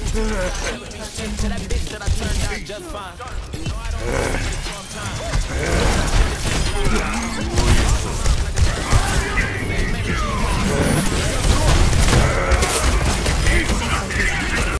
that bitch that I turned out just fine. You know I don't